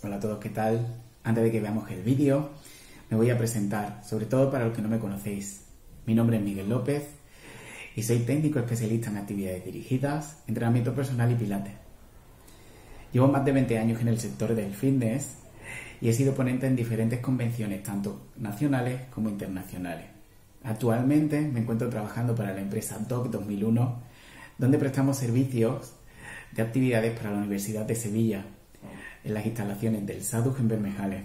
Hola a todos, ¿qué tal? Antes de que veamos el vídeo, me voy a presentar, sobre todo para los que no me conocéis. Mi nombre es Miguel López y soy técnico especialista en actividades dirigidas, entrenamiento personal y pilates. Llevo más de 20 años en el sector del fitness y he sido ponente en diferentes convenciones, tanto nacionales como internacionales. Actualmente me encuentro trabajando para la empresa DOC 2001, donde prestamos servicios de actividades para la Universidad de Sevilla, en las instalaciones del SADUG en Bermejales.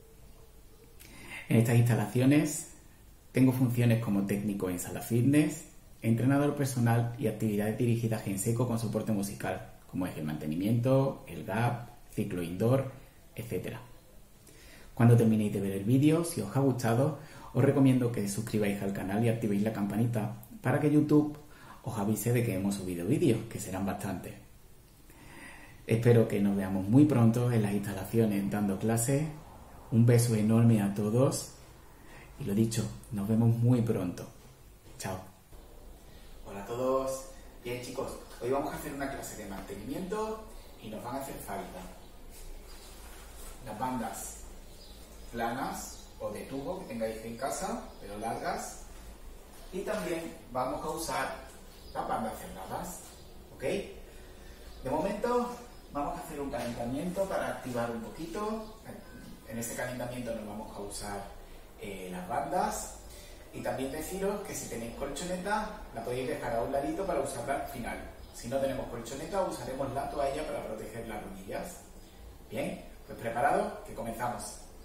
En estas instalaciones tengo funciones como técnico en sala fitness, entrenador personal y actividades dirigidas en seco con soporte musical, como es el mantenimiento, el gap, ciclo indoor, etc. Cuando terminéis de ver el vídeo, si os ha gustado, os recomiendo que suscribáis al canal y activéis la campanita para que YouTube os avise de que hemos subido vídeos, que serán bastantes. Espero que nos veamos muy pronto en las instalaciones dando clases. Un beso enorme a todos y lo dicho, nos vemos muy pronto. Chao. Hola a todos. Bien chicos, hoy vamos a hacer una clase de mantenimiento y nos van a hacer falta las bandas planas o de tubo que tengáis en casa, pero largas, y también vamos a usar las bandas cerradas, ¿ok? De momento vamos a hacer un calentamiento para activar un poquito. En ese calentamiento nos vamos a usar las bandas, y también deciros que si tenéis colchoneta la podéis dejar a un ladito para usarla al final. Si no tenemos colchoneta usaremos la toalla para proteger las rodillas. Bien, pues preparados, que comenzamos.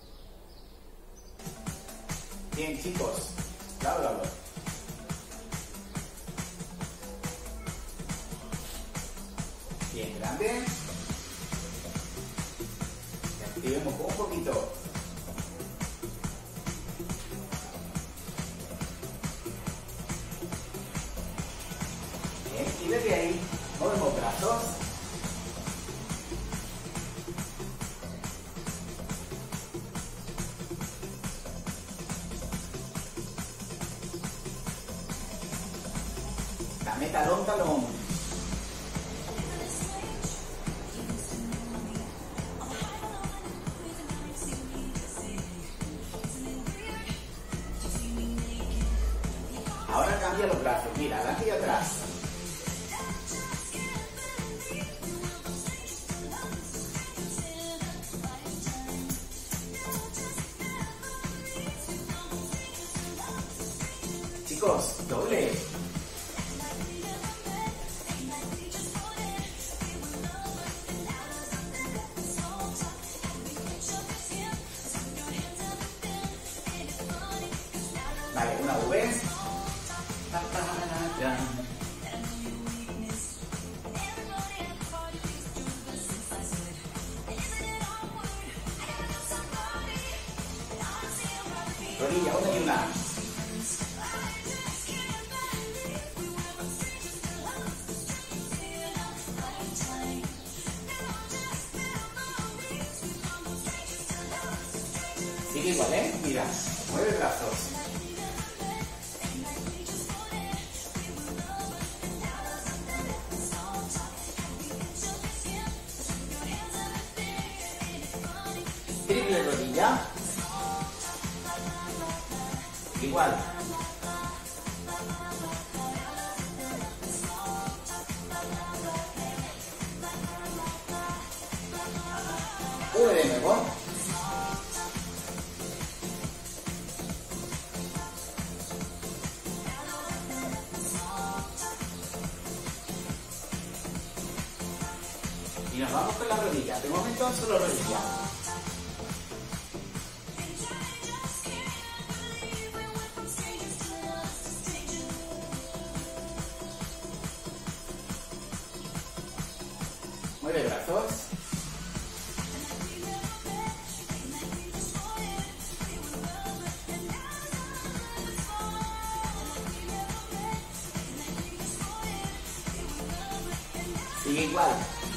Bien chicos, lado. Bien grande. Y activemos un poquito. Bien, y desde ahí movemos brazos. Dame talón. Ahora cambia los brazos, mira, adelante y atrás. Chicos, doble. Vale, una V. Rodilla, una y una. Sigue igual, mira, mueve brazos. Triple rodilla. Igual. V de nuevo. Y nos vamos con la rodilla. De momento solo rodilla. Mueve brazos. Sigue igual.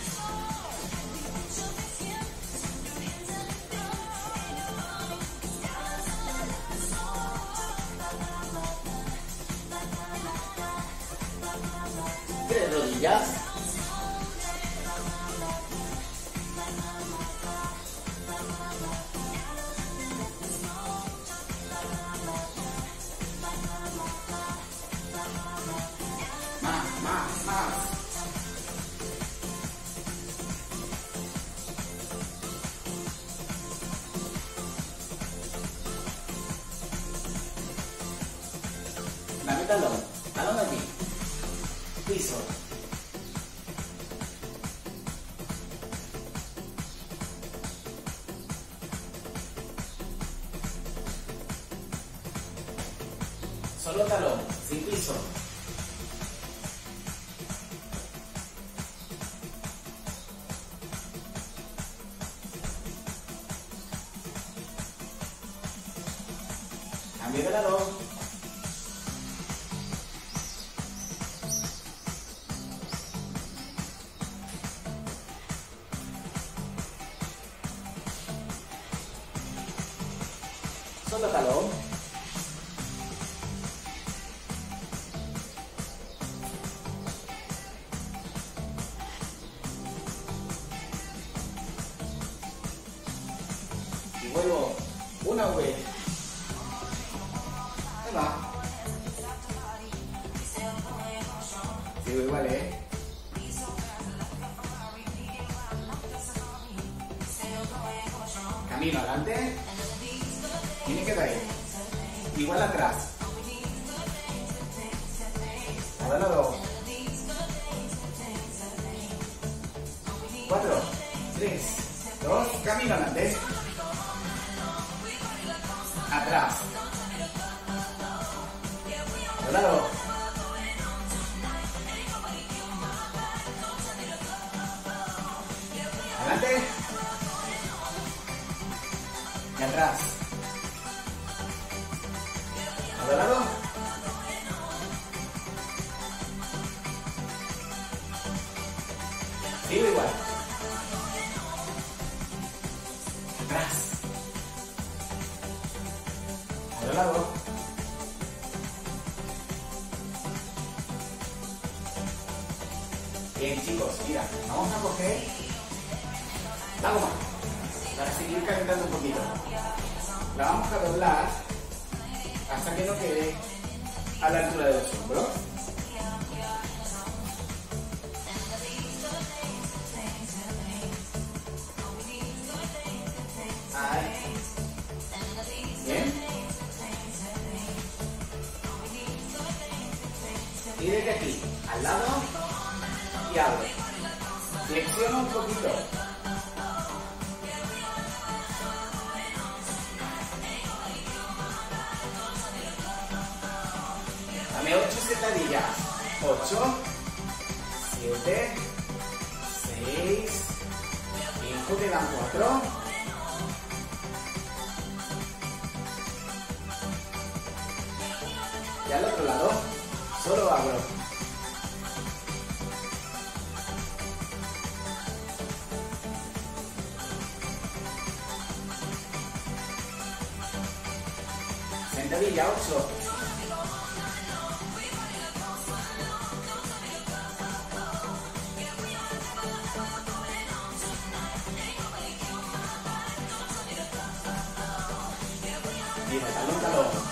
Tres rodillas. Dame talón. Talón aquí. Piso. Solo talón, sin piso. Cambio de lado. Solo talón. Y vuelvo una V. Ahí va. Sigo igual, Camino adelante. Y me quedo ahí. Igual atrás. Ahora lado. 4, 3, 2, camino adelante. Atrás. Al lado. Adelante. Y atrás. Al lado. Sigo igual. Atrás. Al lado. Bien, chicos, mira, vamos a coger la goma para seguir calentando un poquito. La vamos a doblar hasta que no quede a la altura de los hombros. Ahí. Bien. Y desde aquí, al lado, y abro. Flexiono un poquito. Dame 8 sentadillas. 8, 7, 6, 5, quedan 4. Y al otro lado, solo abro. Sentadilla 8. Mira, talón, talón.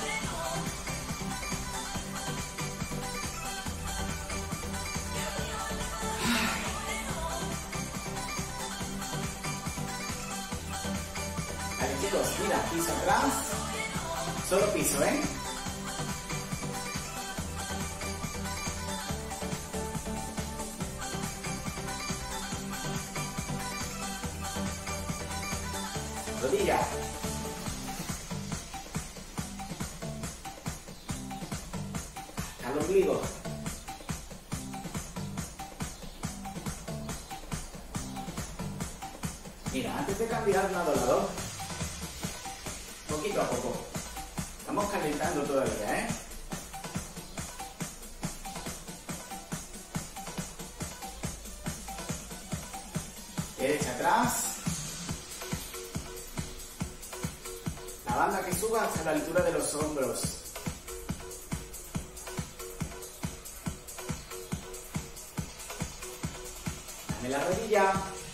Vale, chicos, mira, piso atrás. Solo piso, Rodilla. Al ombligo. Mira, antes de cambiar lado a lado, poquito a poco. Estamos calentando todavía, Derecha atrás. La banda que suba hasta la altura de los hombros. Dame la rodilla.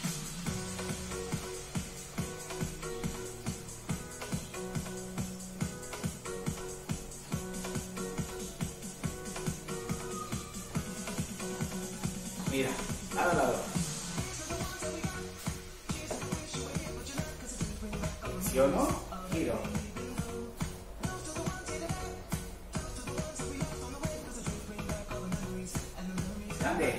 Mira, lado a lado. Flexiono, giro. grande.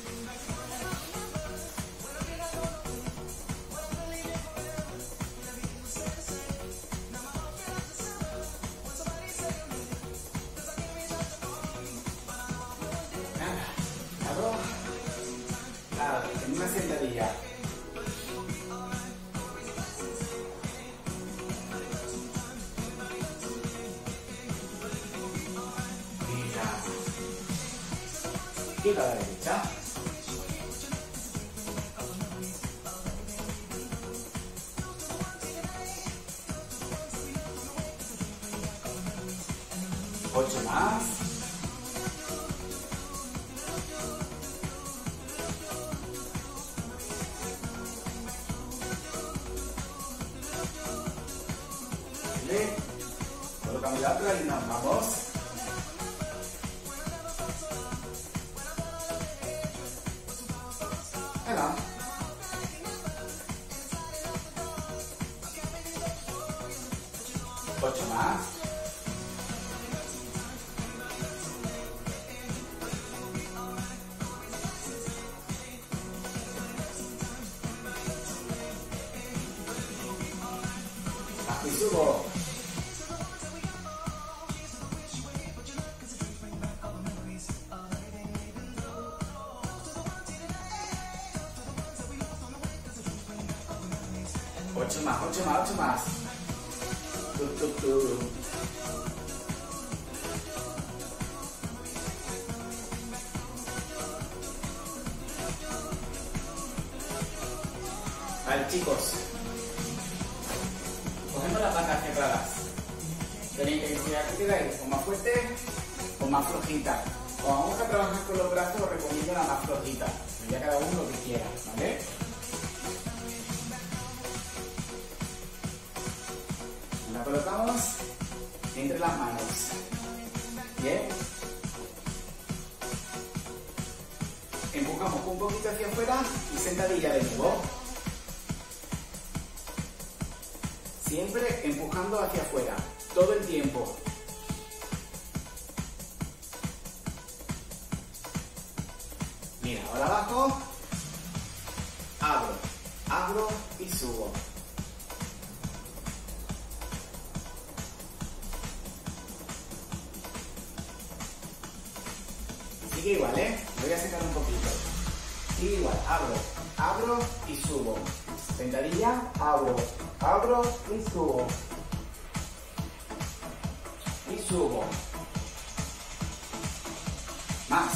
En una sentadilla. Mira. Gira a la derecha. Ocho más. Colocamos la otra y nos vamos. Ahí va. Ocho más. Bajo y subo. Ocho más, ocho más, ocho más. Vale, chicos. Cogemos las patas cerradas. Tenéis que decir a qué tiráis, o más fuerte o más flojita. O vamos a trabajar con los brazos, os recomiendo la más flojita. Ya cada uno lo que quiera, ¿vale? La colocamos entre las manos. Bien. Empujamos un poquito hacia afuera y sentadilla de nuevo. Siempre empujando hacia afuera, todo el tiempo. Mira, ahora abajo, abro, abro y subo. Sigue igual, voy a sacar un poquito. Sigue igual, abro, abro y subo. Sentadilla, abro, abro y subo. Y subo. Más.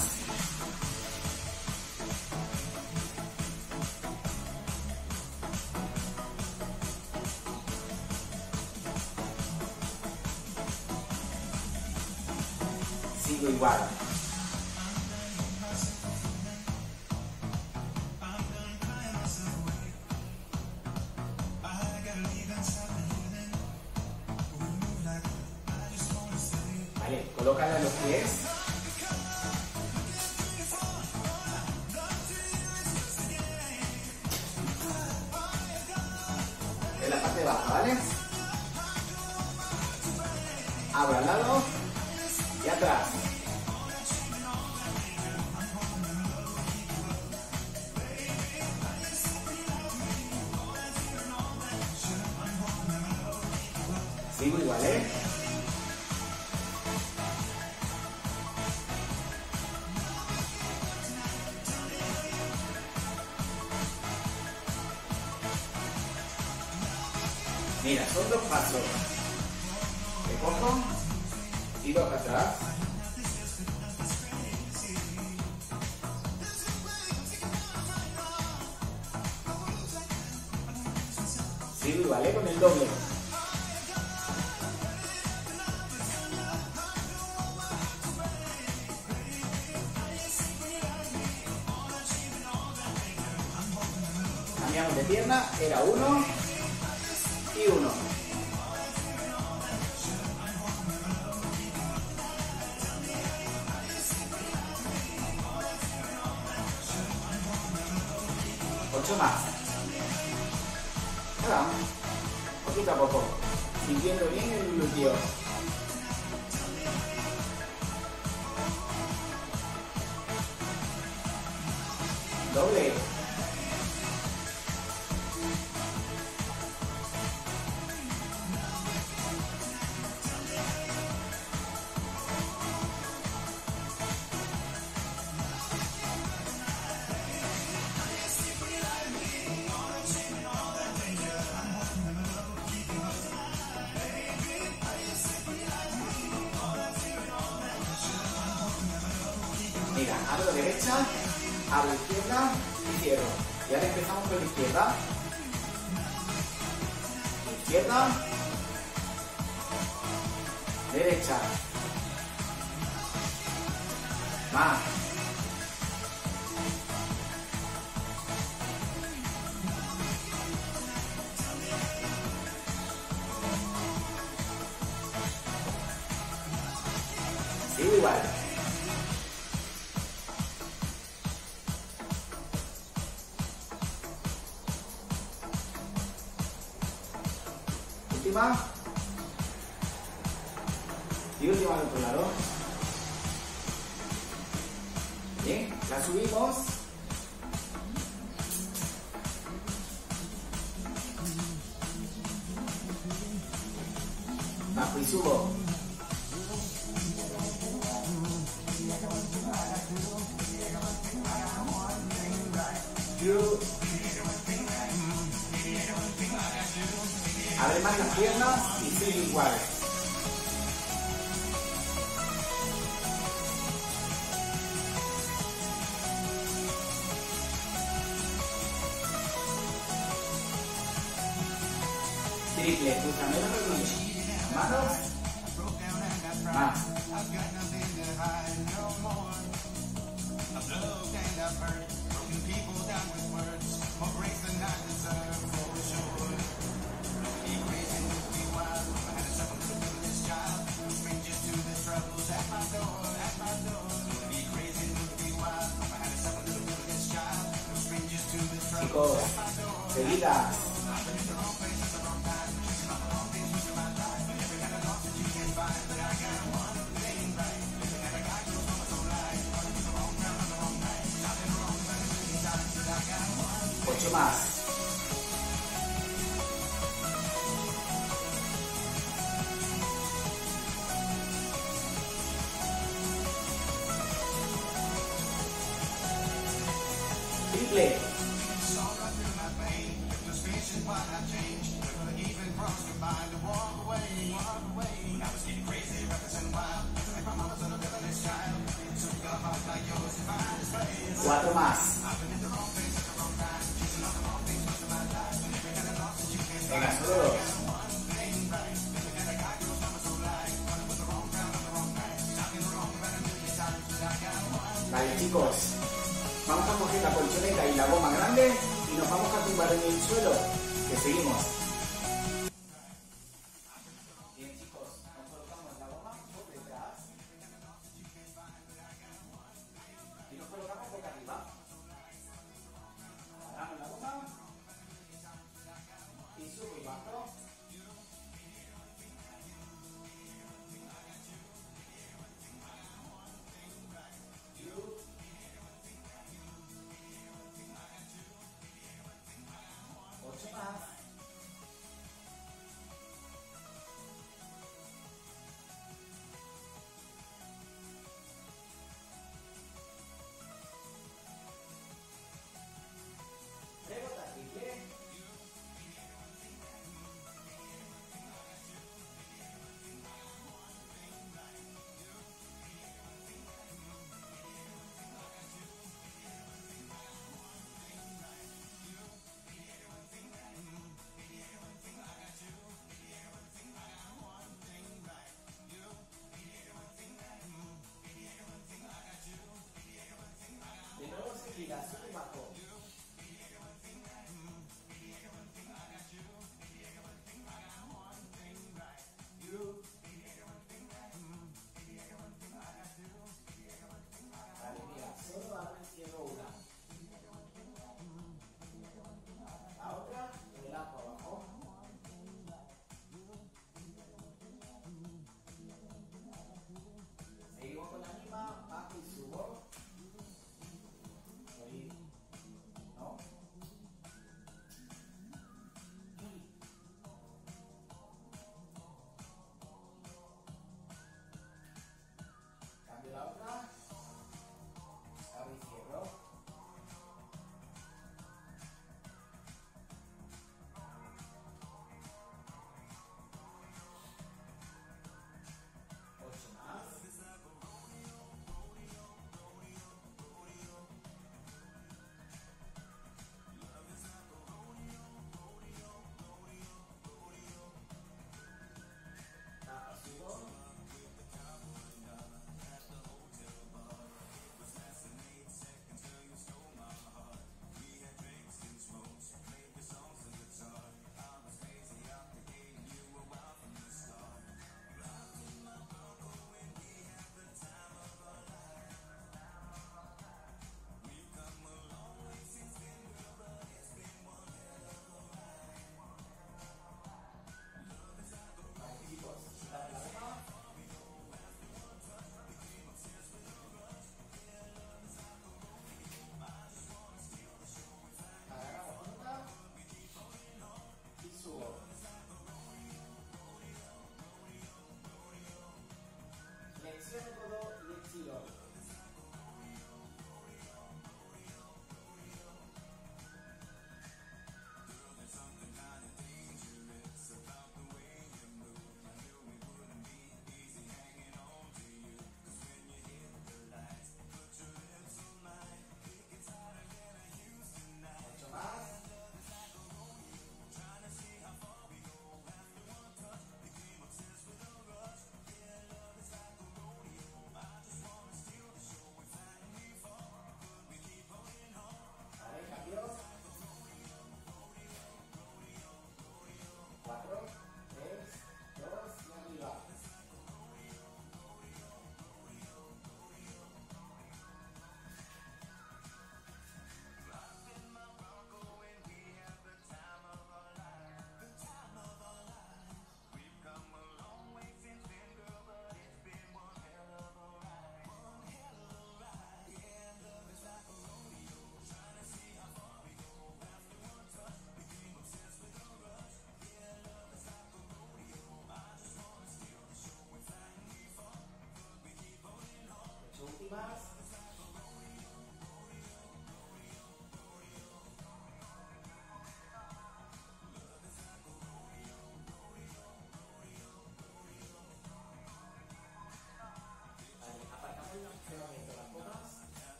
Sigo igual. Vale, colócala en los pies. En la parte baja, ¿vale? Abro al lado y atrás. Sigo igual, Mira, son dos pasos. Me cojo y dos atrás. Sigo igual, con el doble. Cambiamos de pierna, era uno y uno. Ocho más. Ahora, poquito a poco, sintiendo bien el glúteo. Mira, abro derecha, abro izquierda y cierro. Y ahora empezamos con la izquierda. Izquierda. Derecha. Más. Sigo igual. Última. Y última al otro lado. Bien, la subimos. Bajo y subo. Abre más las piernas y sigue igual. Triple, cruzame los rodillas. Manos. Más. Chicos, seguidas. 8 más. Triple. Cuatro más. Venga, solo dos. Vale, chicos. Vamos a coger la colchoneta y la goma grande y nos vamos a tumbar en el suelo. Que seguimos. Bien, chicos, nos colocamos la goma por detrás y nos colocamos boca arriba. Agarramos la goma y subo y bajo. Ocho más.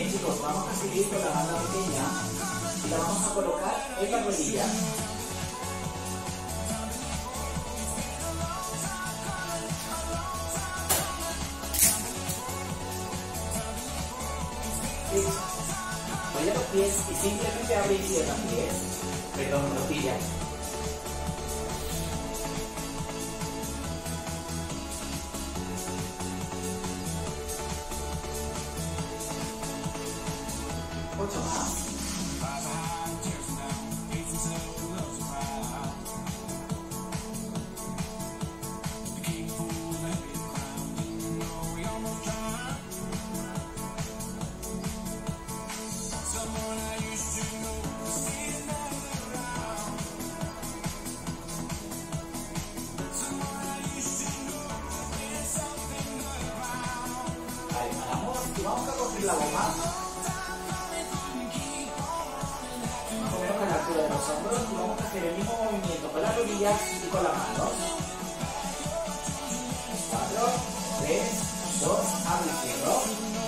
Bien chicos, vamos a seguir con la banda pequeña y la vamos a colocar en la rodilla. Voy a los pies y simplemente abre y cierra pies, perdón, rodillas. Ocho más. Vale, paramos y vamos a coger la goma. Más o menos a la altura de los hombros y vamos a hacer el mismo movimiento con las rodillas y con las manos. 4, 3, 2, abro y cierro.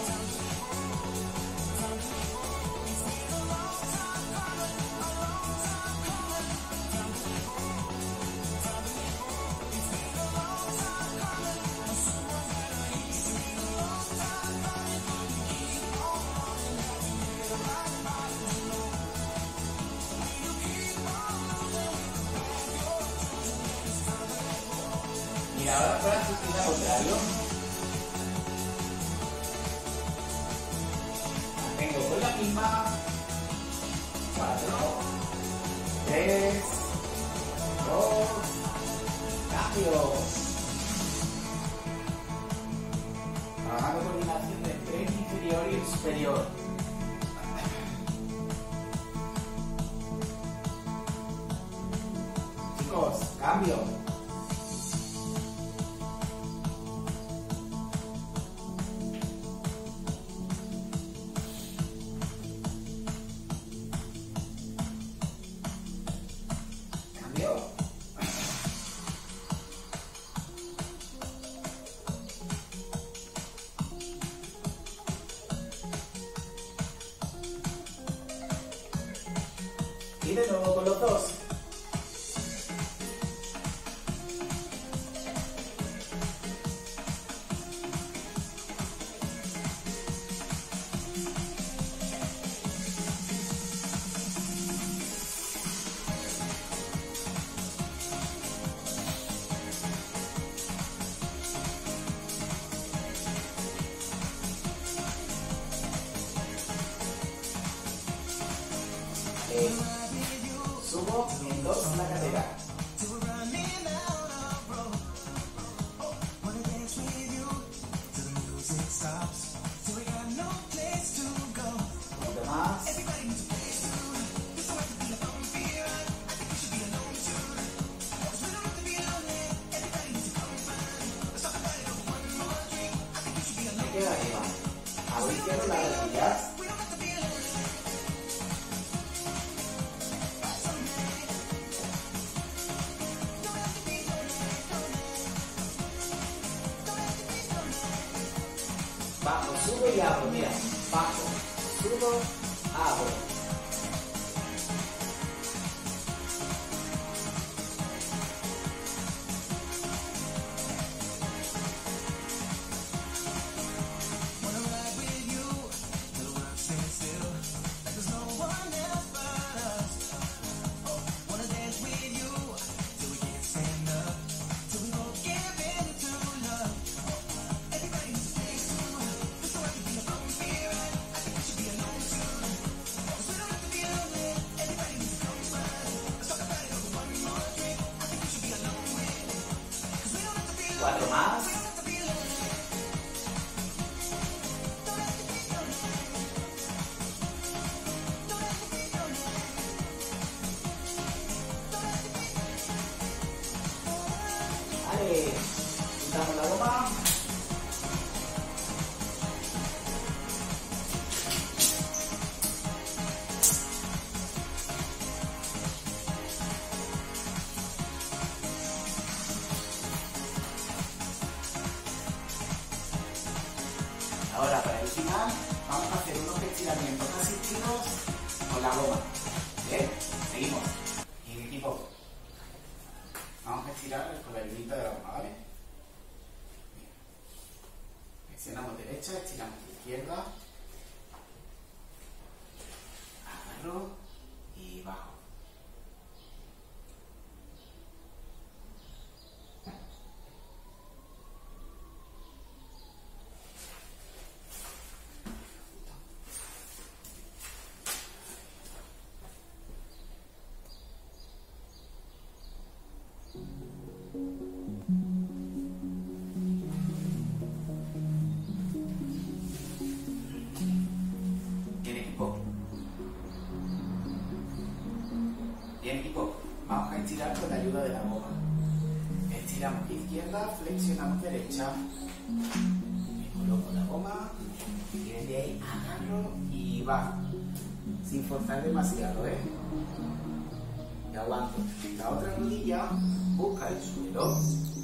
Mira, ahora para el sentido contrario. Mantengo con la misma. 4, 3, 2, cambio. Trabajando coordinación del tren inferior y el superior. Chicos, cambio. Y de nuevo con los dos. Subo en dos la cadera. Un poquito más. Me queda arriba. Abro y cierro las rodillas. Bajo, subo y abro, mira, bajo, subo, abro. Cuatro más. Vale, quitamos la goma. Ahora para el final vamos a hacer unos estiramientos asistidos con la goma. ¿Bien? Seguimos. Y en equipo, vamos a estirar con la ayudita de la goma, ¿vale? Bien. Flexionamos derecha, estiramos izquierda. Agarro y bajo. Bien equipo, vamos a estirar con la ayuda de la goma. Estiramos izquierda, flexionamos derecha. Me coloco la goma y desde ahí agarro y bajo. Sin forzar demasiado, ¿eh? Y aguanto. La otra rodilla busca el suelo.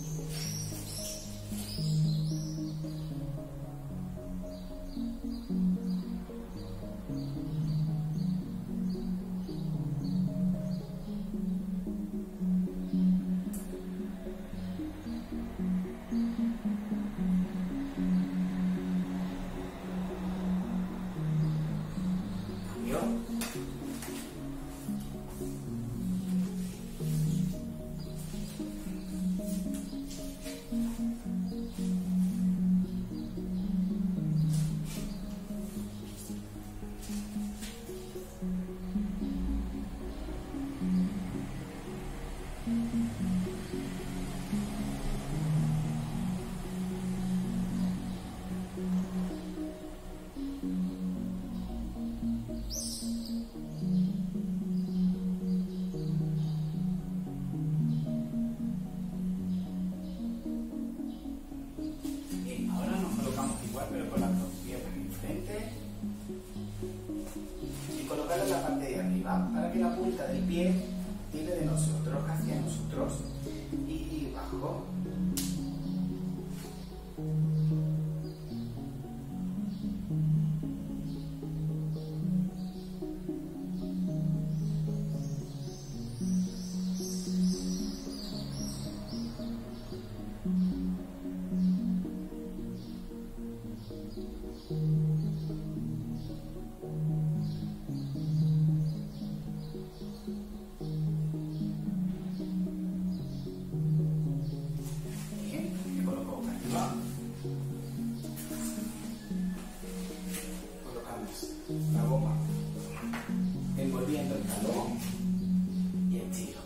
Pero con las dos piernas enfrente y colocarla en la parte de arriba para que la punta del pie tire de nosotros hacia nosotros y bajo. La goma envolviendo el talón y el tiro.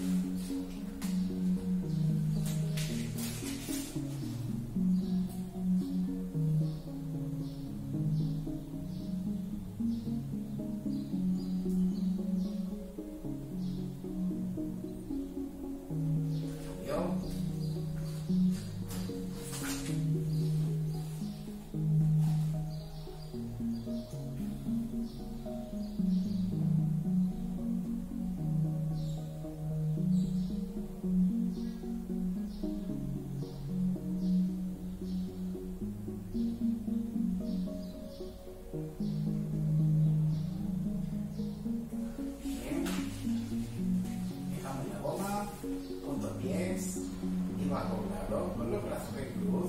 Puntos pies y bajo un lado con los brazos en cruz.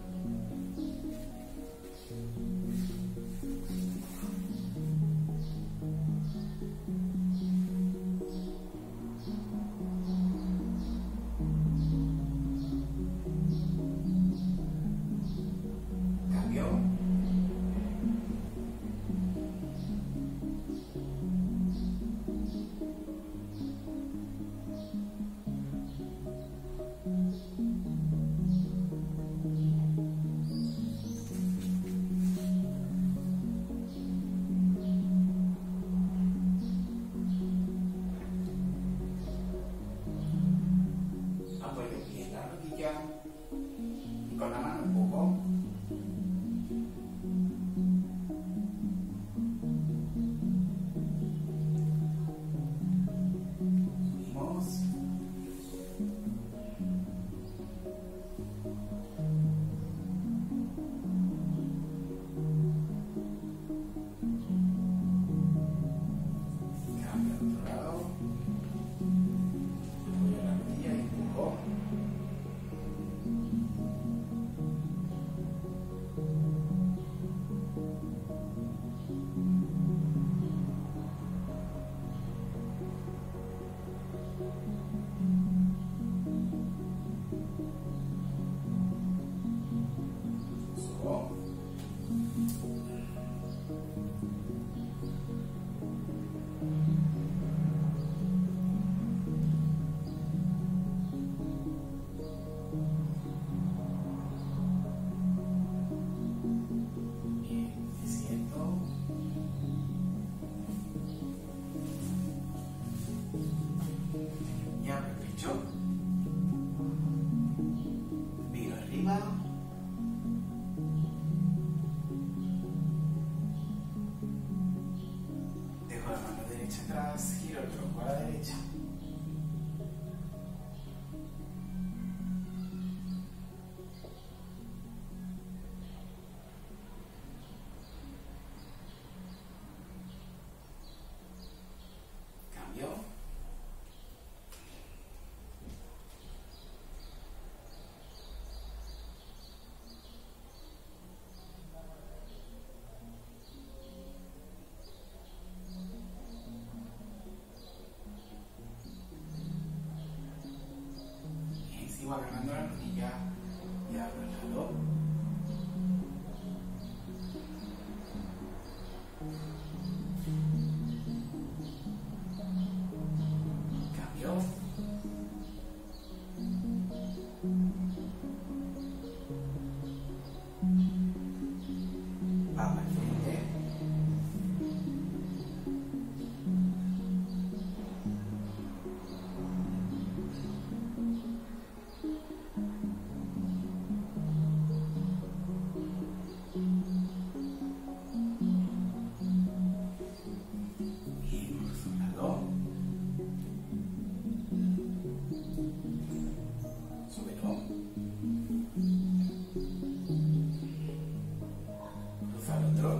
Cambio. Apoyo bien la rodilla y con la mano empujo. Subimos. otro. Bien, me siento. Y abro el pecho. Miro arriba. Dejo la mano derecha atrás, giro el tronco a la derecha. Cambio. Sigo agarrando la rodilla y abro el lado. Cambio. Vamos al frente. Bien, cruzo un lado. Súbelo. Cruza el otro.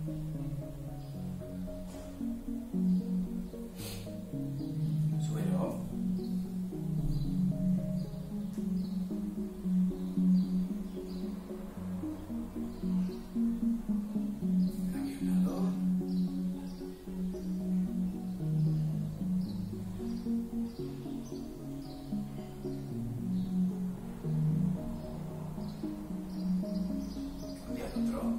Súbelo. Cambio un lado. Cambia el otro.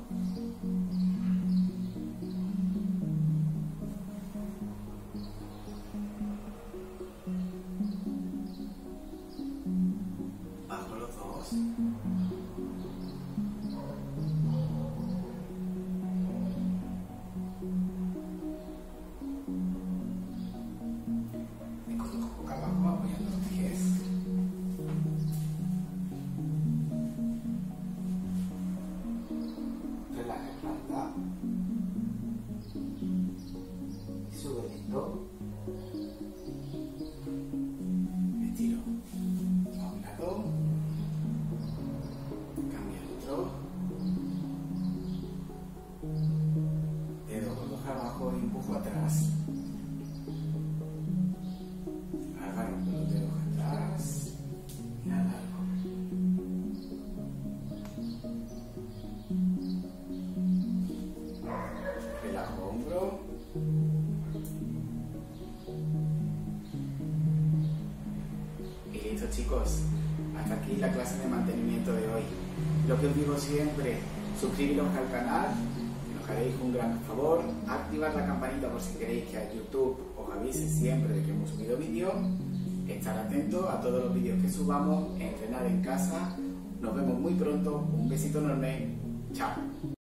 Bajo los dos. Me coloco boca abajo apoyando los pies. Relaja la espalda. Y sube lento. Estiro a un lado. Cambia al otro. Dedo gordos abajo y empujo atrás. Agarro con los dedos atrás y alargo. Relajo hombro. Y listo, chicos. Hasta aquí la clase de mantenimiento de hoy. Lo que os digo siempre, suscribiros al canal, que nos haréis un gran favor, activar la campanita por si queréis que a YouTube os avise siempre de que hemos subido vídeos, estar atentos a todos los vídeos que subamos, entrenar en casa. Nos vemos muy pronto, un besito enorme, chao.